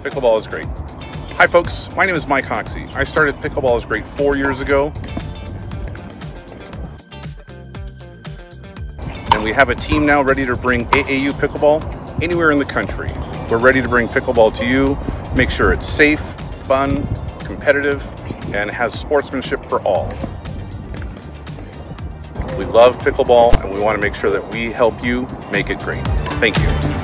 Pickleball is great. Hi folks, my name is Mike Hoxie. I started Pickleball is Great 4 years ago. And we have a team now ready to bring AAU Pickleball anywhere in the country. We're ready to bring pickleball to you, make sure it's safe, fun, competitive, and has sportsmanship for all. We love pickleball and we want to make sure that we help you make it great. Thank you.